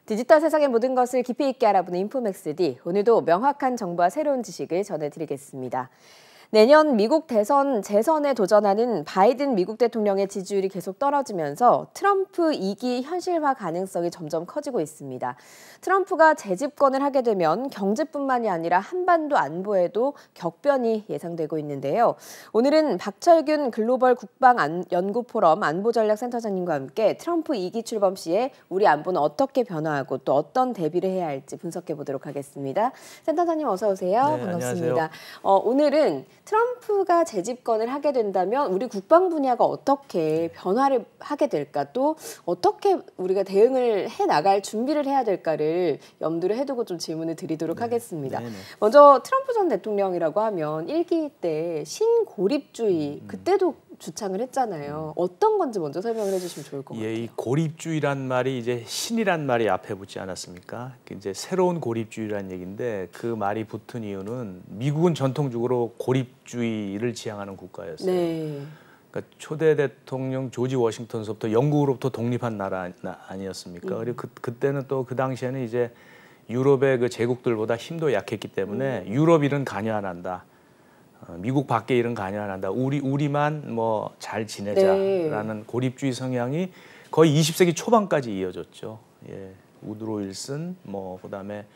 디지털 세상의 모든 것을 깊이 있게 알아보는 인포맥스D. 오늘도 명확한 정보와 새로운 지식을 전해드리겠습니다. 내년 미국 대선 재선에 도전하는 바이든 미국 대통령의 지지율이 계속 떨어지면서 트럼프 2기 현실화 가능성이 점점 커지고 있습니다. 트럼프가 재집권을 하게 되면 경제뿐만이 아니라 한반도 안보에도 격변이 예상되고 있는데요. 오늘은 박철균 글로벌 국방연구포럼 안보전략센터장님과 함께 트럼프 2기 출범 시에 우리 안보는 어떻게 변화하고 또 어떤 대비를 해야 할지 분석해 보도록 하겠습니다. 센터장님 어서 오세요. 네, 반갑습니다. 오늘은 트럼프가 재집권을 하게 된다면 우리 국방 분야가 어떻게 변화를 하게 될까, 또 어떻게 우리가 대응을 해나갈 준비를 해야 될까를 염두를 해두고 좀 질문을 드리도록 하겠습니다. 먼저 트럼프 전 대통령이라고 하면 1기 때 신고립주의, 그때도 주창을 했잖아요. 어떤 건지 먼저 설명을 해주시면 좋을 것 같아요. 이 고립주의란 말이 이제 신이란 말이 앞에 붙지 않았습니까? 이제 새로운 고립주의란 얘기인데 그 말이 붙은 이유는 미국은 전통적으로 고립주의를 지향하는 국가였어요. 네. 그러니까 초대 대통령 조지 워싱턴서부터 영국으로부터 독립한 나라 아니었습니까? 그리고 그때는 또 그 당시에는 이제 유럽의 그 제국들보다 힘도 약했기 때문에 유럽 일은 관여 안 한다. 미국 밖에 일은 관여 안 한다. 우리만 뭐 잘 지내자라는 고립주의 성향이 거의 20세기 초반까지 이어졌죠. 예, 우드로 윌슨, 뭐 그다음에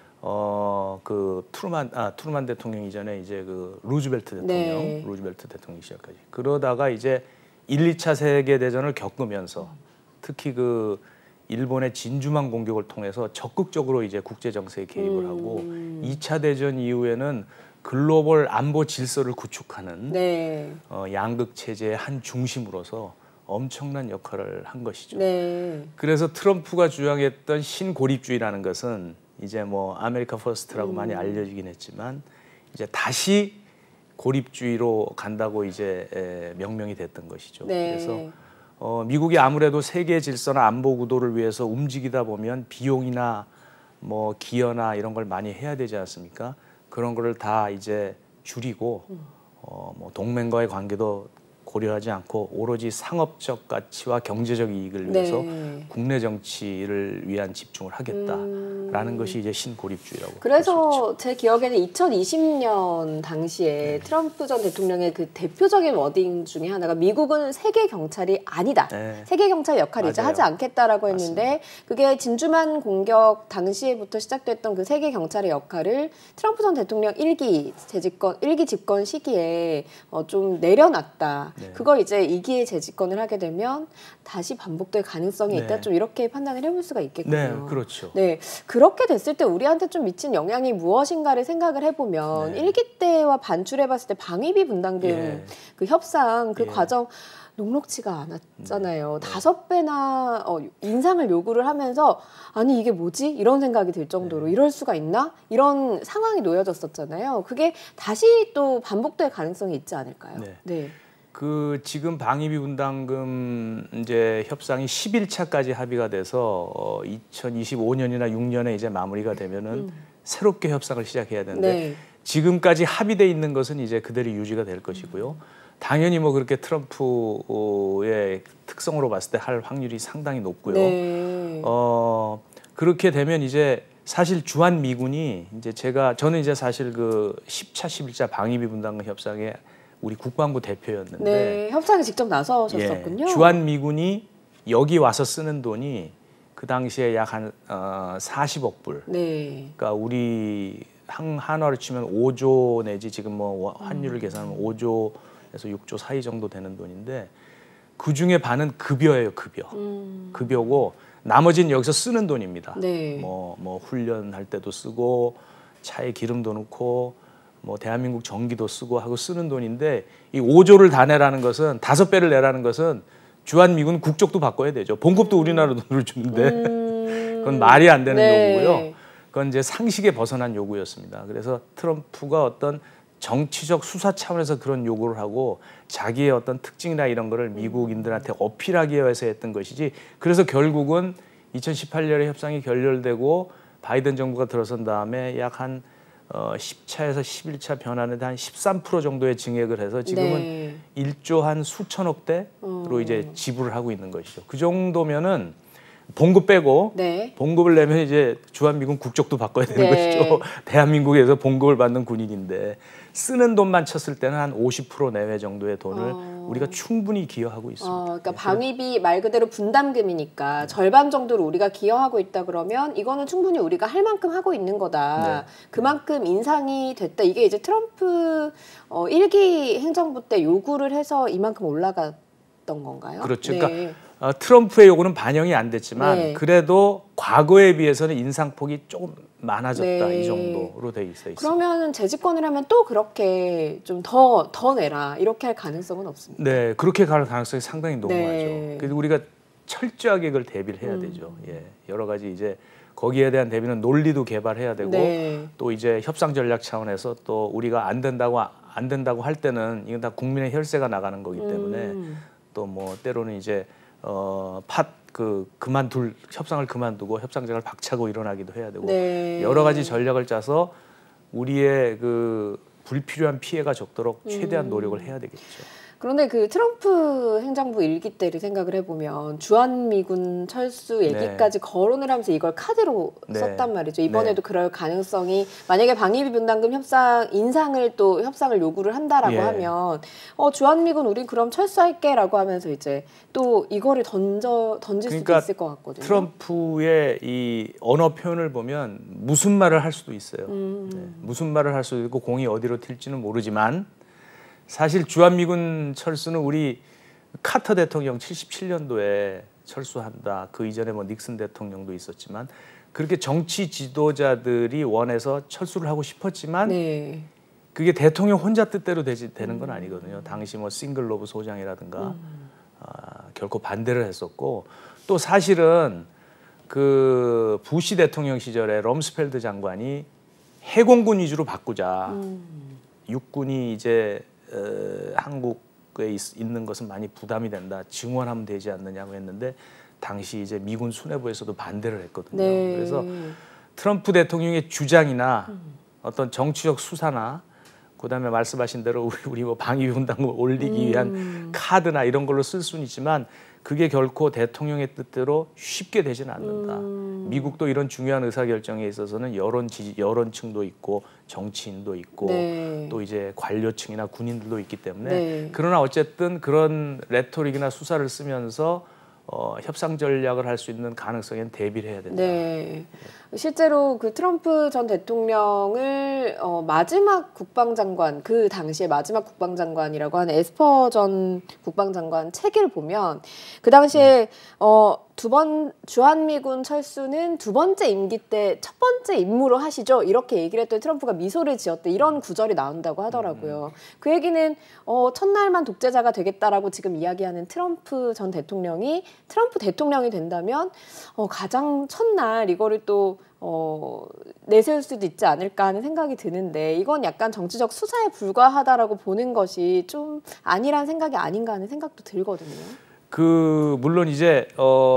그 트루만 대통령 이전에 이제 그 루즈벨트 대통령, 루즈벨트 대통령 시절까지. 그러다가 이제 1, 2차 세계 대전을 겪으면서 특히 그 일본의 진주만 공격을 통해서 적극적으로 이제 국제 정세에 개입을 하고 2차 대전 이후에는 글로벌 안보 질서를 구축하는 양극 체제의 한 중심으로서 엄청난 역할을 한 것이죠. 그래서 트럼프가 주장했던 신고립주의라는 것은 이제 뭐 아메리카 퍼스트라고 많이 알려지긴 했지만 이제 다시 고립주의로 간다고 이제 명명이 됐던 것이죠. 그래서 미국이 아무래도 세계 질서나 안보 구도를 위해서 움직이다 보면 비용이나 뭐 기여나 이런 걸 많이 해야 되지 않습니까? 그런 거를 다 이제 줄이고 뭐 동맹과의 관계도 고려하지 않고 오로지 상업적 가치와 경제적 이익을 위해서 국내 정치를 위한 집중을 하겠다라는 것이 이제 신고립주의라고. 그래서 제 기억에는 2020년 당시에 트럼프 전 대통령의 그 대표적인 워딩 중에 하나가 미국은 세계 경찰이 아니다. 세계 경찰 역할을 이제 하지 않겠다라고 했는데 그게 진주만 공격 당시에부터 시작됐던 그 세계 경찰의 역할을 트럼프 전 대통령 1기 집권 시기에 좀 내려놨다. 그걸 이제 2기에 재집권을 하게 되면 다시 반복될 가능성이 있다. 좀 이렇게 판단을 해볼 수가 있겠군요. 네, 그렇죠. 네, 그렇게 됐을 때 우리한테 좀 미친 영향이 무엇인가를 생각을 해보면 1기 때와 반출해봤을 때 방위비 분담금 그 협상 그 과정 녹록지가 않았잖아요. 5배나 인상을 요구를 하면서 아니 이게 뭐지? 이런 생각이 들 정도로 이럴 수가 있나? 이런 상황이 놓여졌었잖아요. 그게 다시 또 반복될 가능성이 있지 않을까요? 그 지금 방위비 분담금 이제 협상이 11차까지 합의가 돼서 2025년이나 6년에 이제 마무리가 되면은 새롭게 협상을 시작해야 되는데 지금까지 합의돼 있는 것은 이제 그대로 유지가 될 것이고요. 당연히 뭐 그렇게 트럼프의 특성으로 봤을 때 할 확률이 상당히 높고요. 그렇게 되면 이제 사실 주한 미군이 이제 저는 이제 사실 그 10차, 11차 방위비 분담금 협상에 우리 국방부 대표였는데 협상에 직접 나서셨었군요. 주한 미군이 여기 와서 쓰는 돈이 그 당시에 약 한 40억 불. 그러니까 우리 한화로 치면 5조 내지 지금 뭐 환율을 계산하면 5조에서 6조 사이 정도 되는 돈인데 그 중에 반은 급여예요, 급여. 급여고 나머지는 여기서 쓰는 돈입니다. 뭐 훈련할 때도 쓰고 차에 기름도 넣고 뭐 대한민국 전기도 쓰고 하고 쓰는 돈인데 이 5조를 다 내라는 것은 5배를 내라는 것은 주한미군 국적도 바꿔야 되죠. 봉급도 우리나라 돈으로 주는데 그건 말이 안 되는 요구고요. 그건 이제 상식에 벗어난 요구였습니다. 그래서 트럼프가 어떤 정치적 수사 차원에서 그런 요구를 하고 자기의 어떤 특징이나 이런 거를 미국인들한테 어필하기 위해서 했던 것이지, 그래서 결국은 2018년에 협상이 결렬되고 바이든 정부가 들어선 다음에 약 한 10차에서 11차 변화는 한 13% 정도의 증액을 해서 지금은 1조 한 수천억 대로 이제 지불을 하고 있는 것이죠. 그 정도면은 봉급 빼고 네. 봉급을 내면 이제 주한미군 국적도 바꿔야 되는 네. 것이죠. 대한민국에서 봉급을 받는 군인인데 쓰는 돈만 쳤을 때는 한 50% 내외 정도의 돈을 우리가 충분히 기여하고 있습니다. 그러니까 방위비 말 그대로 분담금이니까 절반 정도를 우리가 기여하고 있다 그러면 이거는 충분히 우리가 할 만큼 하고 있는 거다. 네. 그만큼 인상이 됐다. 이게 이제 트럼프 1기 행정부 때 요구를 해서 이만큼 올라갔던 건가요? 그렇죠. 네. 그러니까 트럼프의 요구는 반영이 안 됐지만 네. 그래도 과거에 비해서는 인상폭이 조금 많아졌다. 네. 이 정도로 돼 있습니다. 그러면 재집권을 하면 또 그렇게 좀 더 내라 이렇게 할 가능성은 없습니다. 네, 그렇게 갈 가능성이 상당히 높아죠. 네. 그래서 우리가 철저하게 그걸 대비를 해야 되죠. 예, 여러 가지 이제 거기에 대한 대비는 논리도 개발해야 되고 네. 또 이제 협상 전략 차원에서 또 우리가 안 된다고 할 때는 이건 다 국민의 혈세가 나가는 거기 때문에 또 뭐 때로는 이제 협상을 그만두고 협상장을 박차고 일어나기도 해야 되고 네. 여러 가지 전략을 짜서 우리의 그 불필요한 피해가 적도록 최대한 노력을 해야 되겠죠. 그런데 그 트럼프 행정부 일기 때를 생각을 해보면 주한미군 철수 얘기까지 거론을 하면서 이걸 카드로 썼단 말이죠. 이번에도 그럴 가능성이 만약에 방위비 분담금 인상을 요구를 한다라고 하면 주한미군 우린 그럼 철수할게라고 하면서 이제 또 이거를 던질 수도 있을 것 같거든요. 트럼프의 이 언어 표현을 보면 무슨 말을 할 수도 있어요. 무슨 말을 할 수도 있고 공이 어디로 튈지는 모르지만 사실 주한미군 철수는 우리 카터 대통령 77년도에 철수한다. 그 이전에 뭐 닉슨 대통령도 있었지만 그렇게 정치 지도자들이 원해서 철수를 하고 싶었지만 그게 대통령 혼자 뜻대로 되는 건 아니거든요. 당시 뭐 싱글로브 소장이라든가 결코 반대를 했었고 또 사실은 그 부시 대통령 시절에 럼스펠드 장관이 해공군 위주로 바꾸자. 육군이 이제 한국에 있는 것은 많이 부담이 된다. 증원하면 되지 않느냐고 했는데 당시 이제 미군 수뇌부에서도 반대를 했거든요. 그래서 트럼프 대통령의 주장이나 어떤 정치적 수사나 그다음에 말씀하신 대로 우리 뭐 방위비 분담금을 올리기 위한 카드나 이런 걸로 쓸 수는 있지만 그게 결코 대통령의 뜻대로 쉽게 되지는 않는다. 미국도 이런 중요한 의사결정에 있어서는 여론층도 있고 정치인도 있고 또 이제 관료층이나 군인들도 있기 때문에 그러나 어쨌든 그런 레토릭이나 수사를 쓰면서 협상 전략을 할 수 있는 가능성에는 대비를 해야 된다. 실제로 그 트럼프 전 대통령을 마지막 국방장관 그 당시에 마지막 국방장관이라고 하는 에스퍼 전 국방장관 책을 보면 그 당시에 주한미군 철수는 두 번째 임기 때 첫 번째 임무로 하시죠. 이렇게 얘기를 했더니 트럼프가 미소를 지었대. 이런 구절이 나온다고 하더라고요. 그 얘기는 첫날만 독재자가 되겠다라고 지금 이야기하는 트럼프 전 대통령이 트럼프 대통령이 된다면 가장 첫날 이거를 또 내세울 수도 있지 않을까 하는 생각이 드는데 이건 약간 정치적 수사에 불과하다라고 보는 것이 좀 아니란 생각이 아닌가 하는 생각도 들거든요. 물론 이제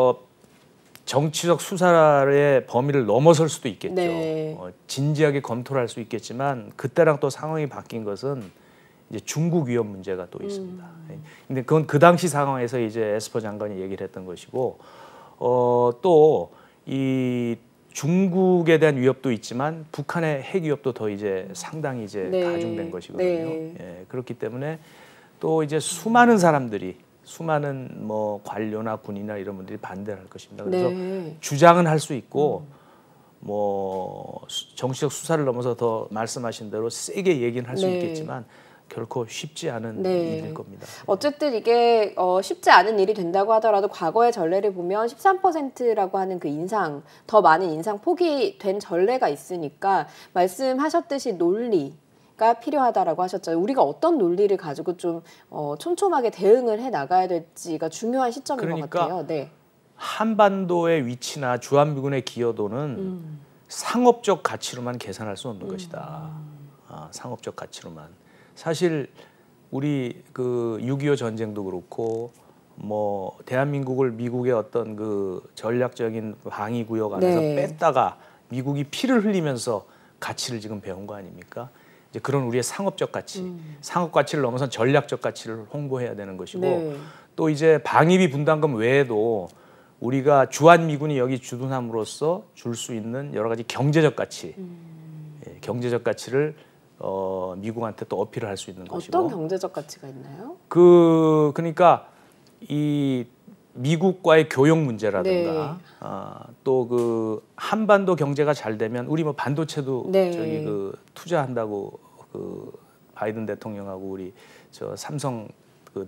정치적 수사의 범위를 넘어설 수도 있겠죠. 진지하게 검토를 할 수 있겠지만 그때랑 또 상황이 바뀐 것은 이제 중국 위협 문제가 또 있습니다. 근데 그건 그 당시 상황에서 이제 에스퍼 장관이 얘기를 했던 것이고 또 이 중국에 대한 위협도 있지만 북한의 핵 위협도 더 이제 상당히 이제 가중된 것이거든요. 그렇기 때문에 또 이제 수많은 사람들이 수많은 뭐 관료나 군이나 이런 분들이 반대를 할 것입니다. 그래서 주장은 할 수 있고 뭐 정치적 수사를 넘어서 더 말씀하신 대로 세게 얘기는 할 수 있겠지만 결코 쉽지 않은 일일 겁니다. 어쨌든 이게 쉽지 않은 일이 된다고 하더라도 과거의 전례를 보면 13%라고 하는 그 인상, 더 많은 인상 폭이 된 전례가 있으니까 말씀하셨듯이 논리가 필요하다라고 하셨죠. 우리가 어떤 논리를 가지고 좀 촘촘하게 대응을 해 나가야 될지가 중요한 시점인 것 같아요. 한반도의 위치나 주한미군의 기여도는 상업적 가치로만 계산할 수 없는 것이다. 상업적 가치로만. 사실 우리 그 6.25 전쟁도 그렇고 뭐 대한민국을 미국의 어떤 그 전략적인 방위 구역 안에서 뺐다가 미국이 피를 흘리면서 가치를 지금 배운 거 아닙니까? 이제 그런 우리의 상업적 가치, 상업 가치를 넘어선 전략적 가치를 홍보해야 되는 것이고 또 이제 방위비 분담금 외에도 우리가 주한미군이 여기 주둔함으로써 줄 수 있는 여러 가지 경제적 가치, 경제적 가치를 미국한테 또 어필을 할 수 있는 것이고. 어떤 경제적 가치가 있나요? 그러니까 이 미국과의 교역 문제라든가 또 그 한반도 경제가 잘 되면 우리 뭐 반도체도 저기 그 투자한다고 그 바이든 대통령하고 우리 저 삼성 그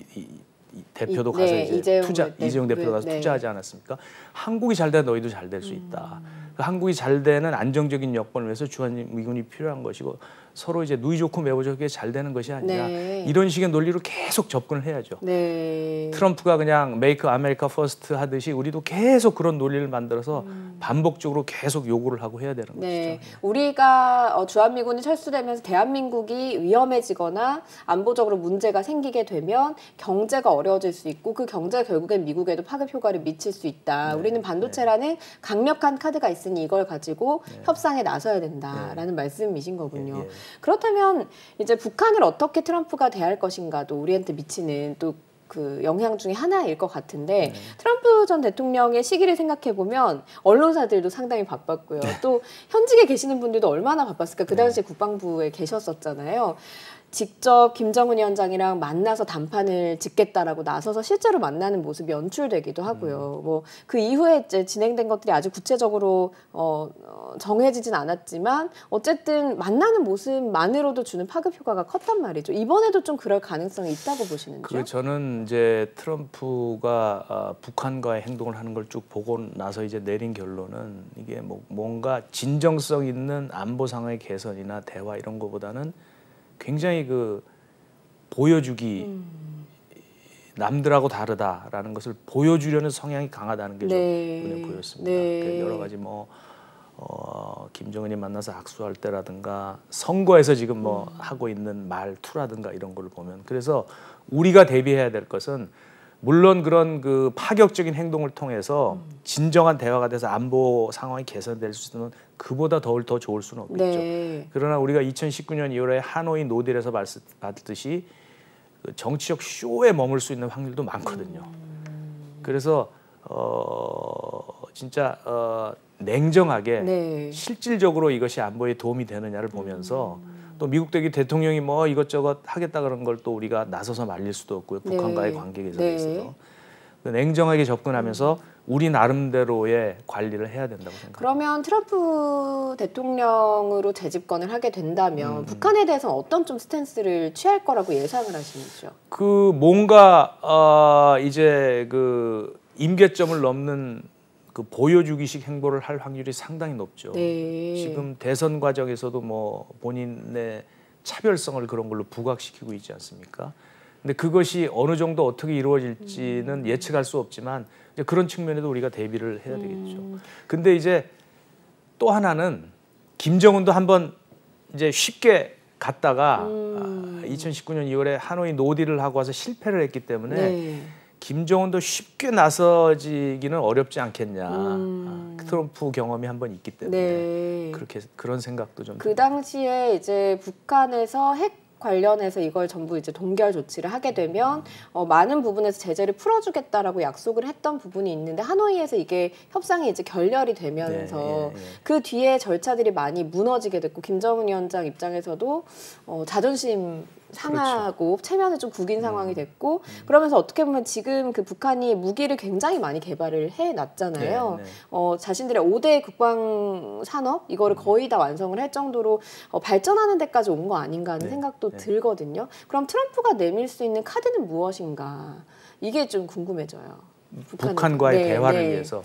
대표도 가서 이제 이재용 대표도 가서 투자하지 않았습니까? 한국이 잘 돼 너희도 잘 될 수 있다. 한국이 잘 되는 안정적인 여건을 위해서 주한미군이 필요한 것이고 서로 이제 누이 좋고 매우 좋게 잘 되는 것이 아니라 이런 식의 논리로 계속 접근을 해야죠. 트럼프가 그냥 메이크 아메리카 퍼스트 하듯이 우리도 계속 그런 논리를 만들어서 반복적으로 계속 요구를 하고 해야 되는 것이죠. 우리가 주한미군이 철수되면서 대한민국이 위험해지거나 안보적으로 문제가 생기게 되면 경제가 어려워질 수 있고 그 경제가 결국엔 미국에도 파급 효과를 미칠 수 있다. 우리는 반도체라는 강력한 카드가 있으니 이걸 가지고 협상에 나서야 된다라는 말씀이신 거군요. 그렇다면 이제 북한을 어떻게 트럼프가 대할 것인가도 우리한테 미치는 또 그 영향 중에 하나일 것 같은데 트럼프 전 대통령의 시기를 생각해 보면 언론사들도 상당히 바빴고요. 또 현직에 계시는 분들도 얼마나 바빴을까. 그 당시에 국방부에 계셨었잖아요. 직접 김정은 위원장이랑 만나서 담판을 짓겠다라고 나서서 실제로 만나는 모습이 연출되기도 하고요. 뭐 그 이후에 이제 진행된 것들이 아주 구체적으로 정해지진 않았지만 어쨌든 만나는 모습만으로도 주는 파급 효과가 컸단 말이죠. 이번에도 좀 그럴 가능성이 있다고 보시는지요? 저는 이제 트럼프가 북한과의 행동을 하는 걸 쭉 보고 나서 이제 내린 결론은 이게 뭔가 진정성 있는 안보 상황의 개선이나 대화 이런 거보다는 굉장히 그 보여주기 남들하고 다르다라는 것을 보여주려는 성향이 강하다는 게 좀 눈에 보였습니다. 여러 가지 김정은이 만나서 악수할 때라든가 선거에서 지금 하고 있는 말투라든가 이런 걸 보면 그래서 우리가 대비해야 될 것은 물론 그런 그 파격적인 행동을 통해서 진정한 대화가 돼서 안보 상황이 개선될 수 있는 그보다 더 좋을 수는 없겠죠. 그러나 우리가 2019년 2월에 하노이 노딜에서 봤듯이 그 정치적 쇼에 머물 수 있는 확률도 많거든요. 그래서 진짜 냉정하게 실질적으로 이것이 안보에 도움이 되느냐를 보면서 또 미국 대통령이 뭐 이것저것 하겠다 그런 걸 또 우리가 나서서 말릴 수도 없고요. 북한과의 관계 개선에 있어서 냉정하게 접근하면서 우리 나름대로의 관리를 해야 된다고 생각합니다. 그러면 트럼프 대통령으로 재집권을 하게 된다면 북한에 대해서는 어떤 좀 스탠스를 취할 거라고 예상을 하시는지요? 그 뭔가 이제 그 임계점을 넘는 그 보여주기식 행보를 할 확률이 상당히 높죠. 지금 대선 과정에서도 뭐 본인의 차별성을 그런 걸로 부각시키고 있지 않습니까? 근데 그것이 어느 정도 어떻게 이루어질지는 예측할 수 없지만 이제 그런 측면에도 우리가 대비를 해야 되겠죠. 근데 이제 또 하나는 김정은도 한번 이제 쉽게 갔다가 2019년 2월에 하노이 노딜을 하고 와서 실패를 했기 때문에 김정은도 쉽게 나서지기는 어렵지 않겠냐. 트럼프 경험이 한번 있기 때문에 그런 생각도 좀. 그 당시에 이제 북한에서 핵 관련해서 이걸 전부 이제 동결 조치를 하게 되면 많은 부분에서 제재를 풀어주겠다라고 약속을 했던 부분이 있는데 하노이에서 이게 협상이 이제 결렬이 되면서 그 뒤에 절차들이 많이 무너지게 됐고 김정은 위원장 입장에서도 자존심 상하고 체면을 좀 구긴 상황이 됐고 그러면서 어떻게 보면 지금 그 북한이 무기를 굉장히 많이 개발을 해놨잖아요. 자신들의 5대 국방 산업 이거를 거의 다 완성을 할 정도로 발전하는 데까지 온 거 아닌가 하는 생각도 들거든요. 그럼 트럼프가 내밀 수 있는 카드는 무엇인가? 이게 좀 궁금해져요. 북한과의 대화를 위해서.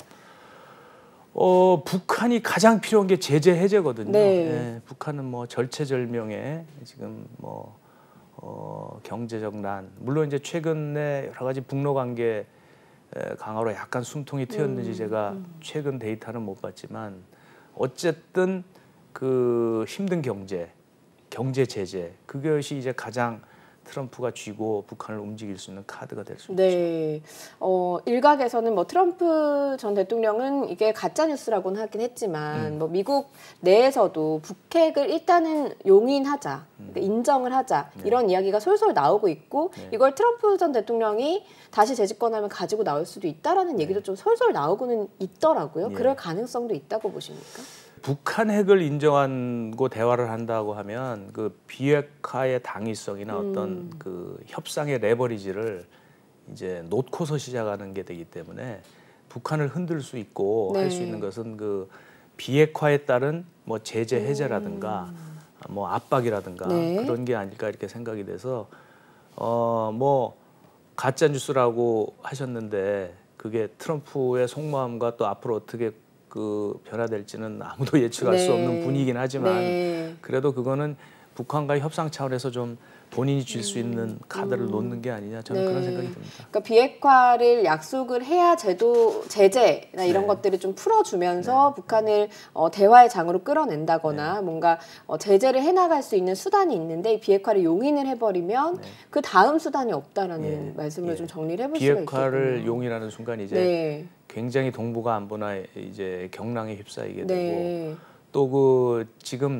북한이 가장 필요한 게 제재 해제거든요. 북한은 뭐 절체절명에 지금 뭐 경제적 난 물론 이제 최근에 여러 가지 북러 관계 강화로 약간 숨통이 트였는지 제가 최근 데이터는 못 봤지만 어쨌든 그 힘든 경제 제재 그것이 이제 가장 트럼프가 쥐고 북한을 움직일 수 있는 카드가 될 수 있죠. 네. 일각에서는 뭐 트럼프 전 대통령은 이게 가짜 뉴스라고는 하긴 했지만 뭐 미국 내에서도 북핵을 일단은 용인하자, 그러니까 인정을 하자 이런 이야기가 솔솔 나오고 있고 이걸 트럼프 전 대통령이 다시 재집권하면 가지고 나올 수도 있다라는 얘기도 좀 솔솔 나오고는 있더라고요. 그럴 가능성도 있다고 보십니까? 북한 핵을 인정하고 대화를 한다고 하면 그 비핵화의 당위성이나 어떤 그 협상의 레버리지를 이제 놓고서 시작하는 게 되기 때문에 북한을 흔들 수 있고 할 수 있는 것은 그 비핵화에 따른 뭐 제재 해제라든가 뭐 압박이라든가 그런 게 아닐까 이렇게 생각이 돼서 뭐 가짜 뉴스라고 하셨는데 그게 트럼프의 속마음과 또 앞으로 어떻게 그 변화될지는 아무도 예측할 수 없는 분위기긴 하지만 그래도 그거는 북한과의 협상 차원에서 좀 본인이 줄 수 있는 카드를 놓는 게 아니냐 저는 그런 생각이 듭니다. 그러니까 비핵화를 약속을 해야 제재나 이런 것들을 좀 풀어주면서 북한을 대화의 장으로 끌어낸다거나 뭔가 제재를 해나갈 수 있는 수단이 있는데 이 비핵화를 용인을 해버리면 그 다음 수단이 없다라는 말씀을 좀 정리를 해볼 수가 있겠군요. 비핵화를 용인하는 순간 이제 굉장히 동북아 안보나 이제 경랑에 휩싸이게 되고 또 그 지금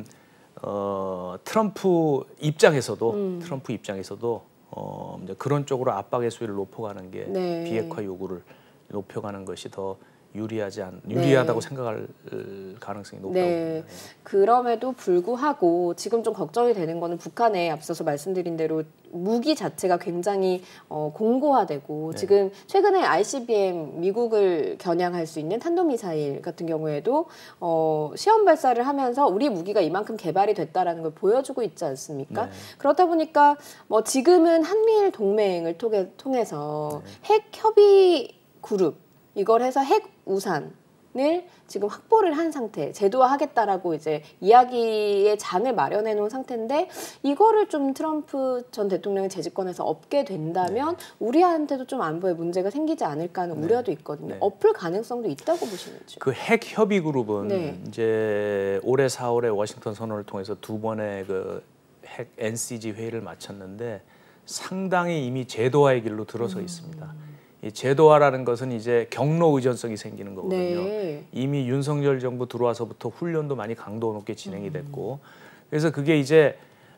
트럼프 입장에서도 이제 그런 쪽으로 압박의 수위를 높여가는 게 비핵화 요구를 높여가는 것이 더 유리하다고 생각할 가능성이 높다고 봅니다. 그럼에도 불구하고 지금 좀 걱정이 되는 거는 북한에 앞서서 말씀드린 대로 무기 자체가 굉장히 공고화되고 지금 최근에 ICBM 미국을 겨냥할 수 있는 탄도미사일 같은 경우에도 시험 발사를 하면서 우리 무기가 이만큼 개발이 됐다라는 걸 보여주고 있지 않습니까? 그렇다 보니까 뭐 지금은 한미일 동맹을 통해서 핵 협의 그룹 이걸 해서 핵 우산을 지금 확보를 한 상태, 제도화하겠다라고 이제 이야기의 장을 마련해 놓은 상태인데 이거를 좀 트럼프 전 대통령이 재집권해서 업게 된다면 우리한테도 좀 안보에 문제가 생기지 않을까 하는 우려도 있거든요. 엎을 가능성도 있다고 보시는지요? 그 핵 협의 그룹은 이제 올해 4월에 워싱턴 선언을 통해서 두 번의 그 핵 NCG 회의를 마쳤는데 상당히 이미 제도화의 길로 들어서 있습니다. 이 제도화라는 것은 이제 경로 의존성이 생기는 거거든요. 이미 윤석열 정부 들어와서부터 훈련도 많이 강도 높게 진행이 됐고 그래서 그게 이제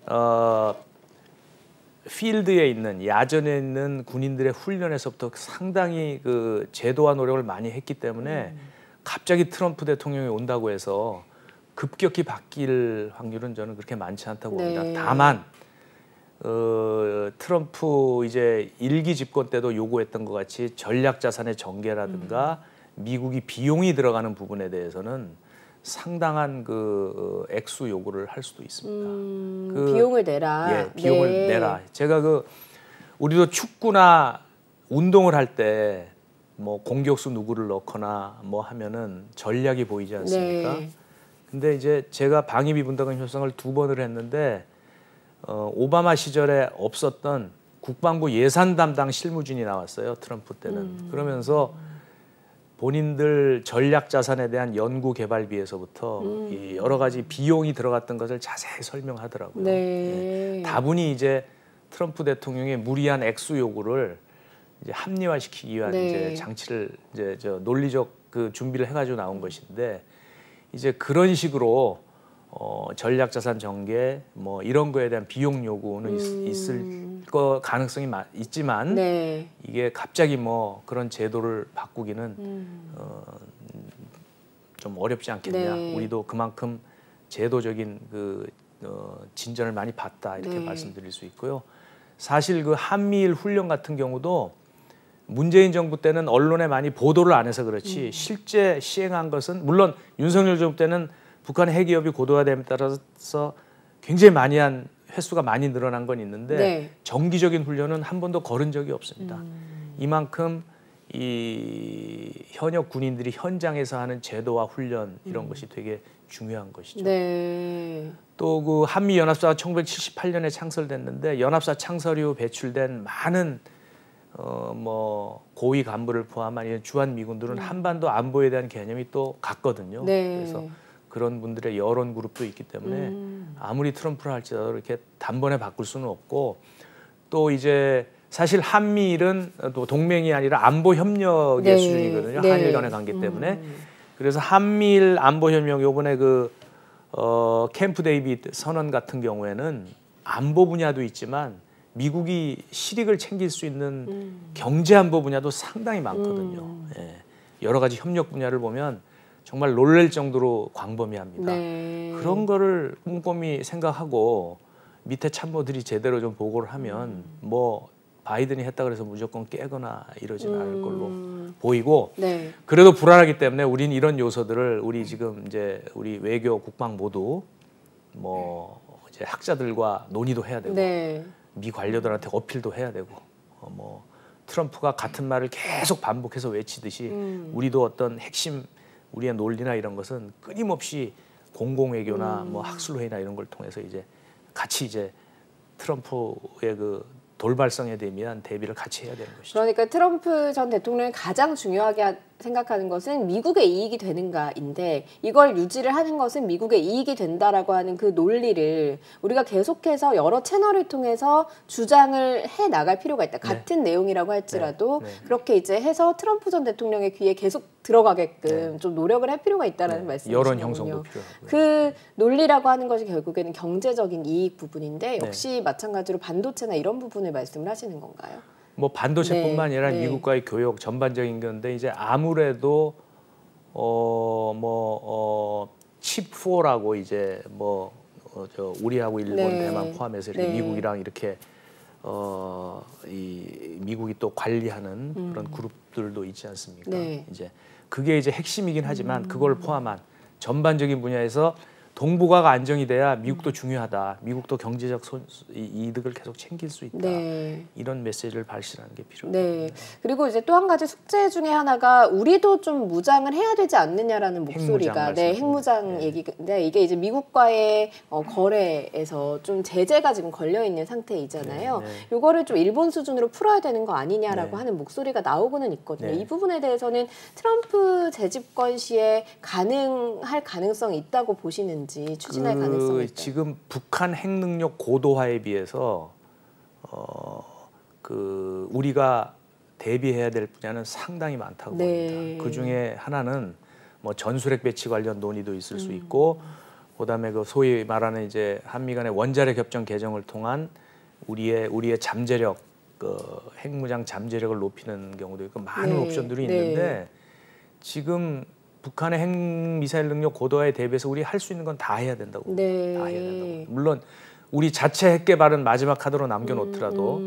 필드에 있는 야전에 있는 군인들의 훈련에서부터 상당히 그 제도화 노력을 많이 했기 때문에 갑자기 트럼프 대통령이 온다고 해서 급격히 바뀔 확률은 저는 그렇게 많지 않다고 봅니다. 다만 트럼프 이제 일기 집권 때도 요구했던 것 같이 전략 자산의 전개라든가 미국이 비용이 들어가는 부분에 대해서는 상당한 그 액수 요구를 할 수도 있습니다. 비용을 내라. 비용을 내라. 제가 우리도 축구나 운동을 할 때 뭐 공격수 누구를 넣거나 뭐 하면은 전략이 보이지 않습니까? 근데 이제 제가 방위비 분담금 협상을 2번을 했는데 오바마 시절에 없었던 국방부 예산 담당 실무진이 나왔어요. 트럼프 때는. 그러면서 본인들 전략 자산에 대한 연구 개발비에서부터 이 여러 가지 비용이 들어갔던 것을 자세히 설명하더라고요. 다분히 이제 트럼프 대통령의 무리한 액수 요구를 이제 합리화시키기 위한 이제 장치를 이제 논리적 그 준비를 해가지고 나온 것인데 이제 그런 식으로 전략 자산 전개 뭐 이런 거에 대한 비용 요구는 있을 거 가능성이 있지만 이게 갑자기 뭐 그런 제도를 바꾸기는 좀 어렵지 않겠냐. 우리도 그만큼 제도적인 그 진전을 많이 봤다 이렇게 말씀드릴 수 있고요. 사실 그 한미일 훈련 같은 경우도 문재인 정부 때는 언론에 많이 보도를 안 해서 그렇지 실제 시행한 것은 물론 윤석열 정부 때는 북한의 핵 위협이 고도화됨에 따라서 굉장히 많이 한 횟수가 많이 늘어난 건 있는데 정기적인 훈련은 한 번도 거른 적이 없습니다. 이만큼 이 현역 군인들이 현장에서 하는 제도화 훈련 이런 것이 되게 중요한 것이죠. 또 그 한미 연합사가 1978년에 창설됐는데 연합사 창설 이후 배출된 많은 뭐 고위 간부를 포함한 이런 주한 미군들은 한반도 안보에 대한 개념이 또 같거든요. 그래서 그런 분들의 여론 그룹도 있기 때문에 아무리 트럼프를 할지라도 이렇게 단번에 바꿀 수는 없고 또 이제 사실 한미일은 또 동맹이 아니라 안보 협력의 네. 수준이거든요. 네. 한일 간의 관계 때문에. 그래서 한미일 안보 협력 요번에 그 캠프 데이비드 선언 같은 경우에는 안보 분야도 있지만 미국이 실익을 챙길 수 있는 경제 안보 분야도 상당히 많거든요. 예. 여러 가지 협력 분야를 보면 정말 놀랄 정도로 광범위합니다. 네. 그런 거를 꼼꼼히 생각하고 밑에 참모들이 제대로 좀 보고를 하면 뭐 바이든이 했다 그래서 무조건 깨거나 이러지는 않을 걸로 보이고 네. 그래도 불안하기 때문에 우리는 이런 요소들을 우리 지금 이제 우리 외교 국방 모두 뭐 이제 학자들과 논의도 해야 되고 네. 미 관료들한테 어필도 해야 되고 뭐 트럼프가 같은 말을 계속 반복해서 외치듯이 우리도 어떤 핵심 우리의 논리나 이런 것은 끊임없이 공공 외교나 뭐 학술 회의나 이런 걸 통해서 이제 같이 이제 트럼프의 그 돌발성에 대한 대비를 같이 해야 되는 것이죠. 그러니까 트럼프 전 대통령이 가장 중요하게 생각하는 것은 미국의 이익이 되는가인데 이걸 유지를 하는 것은 미국의 이익이 된다라고 하는 그 논리를 우리가 계속해서 여러 채널을 통해서 주장을 해 나갈 필요가 있다. 같은 내용이라고 할지라도 그렇게 이제 해서 트럼프 전 대통령의 귀에 계속 들어가게끔 좀 노력을 할 필요가 있다라는 말씀이시군요. 여론 형성도 필요하고요. 그 논리라고 하는 것이 결국에는 경제적인 이익 부분인데 역시 마찬가지로 반도체나 이런 부분을 말씀을 하시는 건가요? 뭐 반도체뿐만 아니라 네. 미국과의 교역 전반적인 건데 이제 아무래도 칩4라고 이제 저 우리하고 일본, 대만 포함해서 이렇게 미국이랑 이렇게 이 미국이 또 관리하는 그런 그룹들도 있지 않습니까? 네. 이제 그게 이제 핵심이긴 하지만 그걸 포함한 전반적인 분야에서 동북아가 안정이 돼야 미국도 중요하다. 미국도 경제적 이득을 계속 챙길 수 있다. 네. 이런 메시지를 발신하는 게 필요합니다. 네. 그리고 이제 또 한 가지 숙제 중에 하나가 우리도 좀 무장을 해야 되지 않느냐라는 목소리가 핵무장 얘기인데 이게 이제 미국과의 거래에서 좀 제재가 지금 걸려 있는 상태이잖아요. 요거를 좀 일본 수준으로 풀어야 되는 거 아니냐라고 하는 목소리가 나오고는 있거든요. 이 부분에 대해서는 트럼프 재집권 시에 가능할 가능성이 있다고 보시는지 추진할 가능성이 있다. 지금 북한 핵능력 고도화에 비해서 우리가 대비해야 될 분야는 상당히 많다고 봅니다. 그 중에 하나는 뭐 전술핵 배치 관련 논의도 있을 수 있고, 그다음에 그 소위 말하는 이제 한미 간의 원자력 협정 개정을 통한 우리의 잠재력, 핵무장 잠재력을 높이는 경우도 있고 많은 옵션들이 있는데 지금 북한의 핵미사일 능력 고도화에 대비해서 우리 할 수 있는 건 다 해야 된다고. 다 해야 된다고. 물론 우리 자체 핵 개발은 마지막 카드로 남겨놓더라도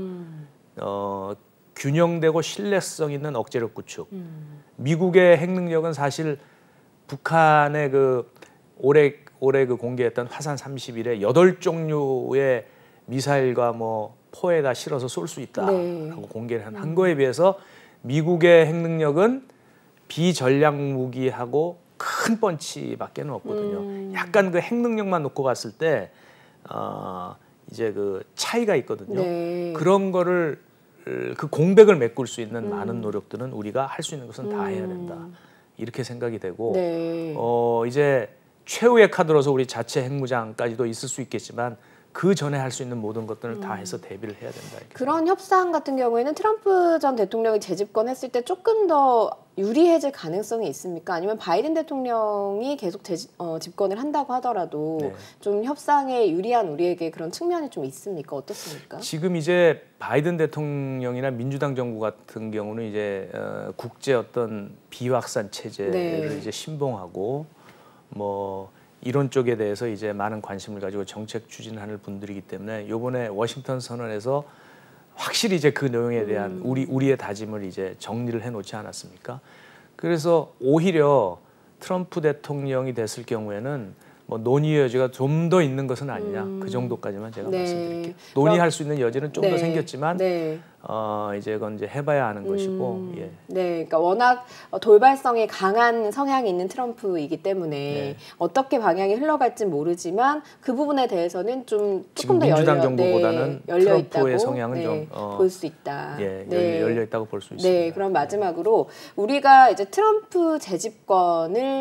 균형되고 신뢰성 있는 억제력 구축. 미국의 핵 능력은 사실 북한의 올해 그 공개했던 화산 30일에 8종류의 미사일과 뭐 포에다 실어서 쏠 수 있다라고 공개를 한 거에 비해서 미국의 핵 능력은 비전략 무기하고 큰 펀치밖에 없거든요. 약간 그 핵 능력만 놓고 봤을 때 이제 그 차이가 있거든요. 그런 거를 그 공백을 메꿀 수 있는 많은 노력들은 우리가 할 수 있는 것은 다 해야 된다. 이렇게 생각이 되고 이제 최후의 카드로서 우리 자체 핵무장까지도 있을 수 있겠지만 그 전에 할 수 있는 모든 것들을 다 해서 대비를 해야 된다. 그런 협상 같은 경우에는 트럼프 전 대통령이 재집권했을 때 조금 더 유리해질 가능성이 있습니까? 아니면 바이든 대통령이 계속 집권을 한다고 하더라도 좀 협상에 유리한 우리에게 그런 측면이 좀 있습니까? 어떻습니까? 지금 이제 바이든 대통령이나 민주당 정부 같은 경우는 이제 국제 어떤 비확산 체제를 이제 신봉하고 뭐 이런 쪽에 대해서 이제 많은 관심을 가지고 정책 추진하는 분들이기 때문에 이번에 워싱턴 선언에서 확실히 이제 그 내용에 대한 우리의 다짐을 이제 정리를 해놓지 않았습니까? 그래서 오히려 트럼프 대통령이 됐을 경우에는 뭐 논의 여지가 좀 더 있는 것은 아니냐 그 정도까지만 제가 말씀드릴게요. 논의할 수 있는 여지는 좀 더 생겼지만 이제 그건 이제 해봐야 하는 것이고. 그러니까 워낙 돌발성이 강한 성향이 있는 트럼프이기 때문에 어떻게 방향이 흘러갈지 모르지만 그 부분에 대해서는 좀 조금 더 민주당 정부보다는 열려 트럼프의 있다고 성향은 좀 볼 수 있다. 열려 있다고 볼 수 있습니다. 그럼 마지막으로 우리가 이제 트럼프 재집권을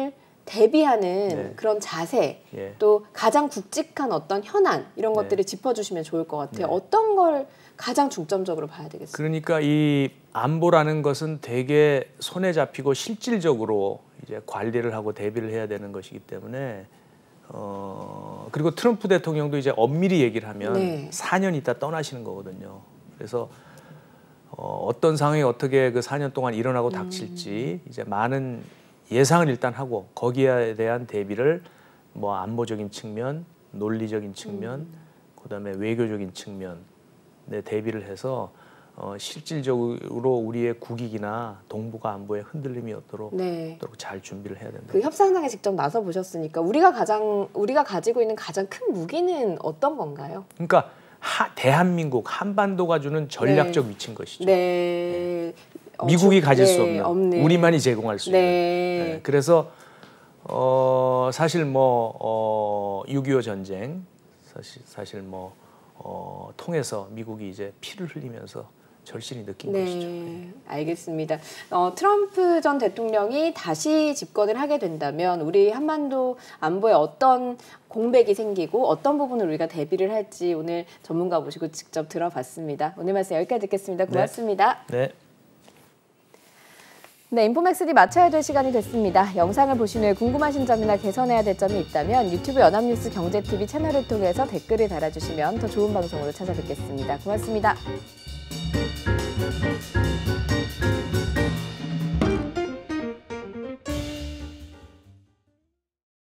대비하는 네. 그런 자세, 예. 또 가장 굵직한 어떤 현안 이런 네. 것들을 짚어주시면 좋을 것 같아요. 네. 어떤 걸 가장 중점적으로 봐야 되겠어요? 그러니까 이 안보라는 것은 되게 손에 잡히고 실질적으로 이제 관리를 하고 대비를 해야 되는 것이기 때문에 그리고 트럼프 대통령도 이제 엄밀히 얘기를 하면 네. 4년 있다 떠나시는 거거든요. 그래서 어떤 상황이 어떻게 그 4년 동안 일어나고 닥칠지 이제 많은 예상을 일단 하고 거기에 대한 대비를 뭐 안보적인 측면, 논리적인 측면, 그다음에 외교적인 측면에 대비를 해서 실질적으로 우리의 국익이나 동북아 안보에 흔들림이 없도록 네. 잘 준비를 해야 된다. 그 협상장에 직접 나서 보셨으니까 우리가 가지고 있는 가장 큰 무기는 어떤 건가요? 그러니까 대한민국 한반도가 주는 전략적 위치인 것이죠. 네. 미국이 가질 수 없는 우리만이 제공할 수 있는. 네. 그래서 사실 뭐 6.25 전쟁 사실 뭐 통해서 미국이 이제 피를 흘리면서 절실히 느낀 것이죠. 알겠습니다. 트럼프 전 대통령이 다시 집권을 하게 된다면 우리 한반도 안보에 어떤 공백이 생기고 어떤 부분을 우리가 대비를 할지 오늘 전문가 모시고 직접 들어봤습니다. 오늘 말씀 여기까지 듣겠습니다. 고맙습니다. 네. 네, 인포맥스D 마쳐야 될 시간이 됐습니다. 영상을 보신 후에 궁금하신 점이나 개선해야 될 점이 있다면 유튜브 연합뉴스 경제TV 채널을 통해서 댓글을 달아주시면 더 좋은 방송으로 찾아뵙겠습니다. 고맙습니다.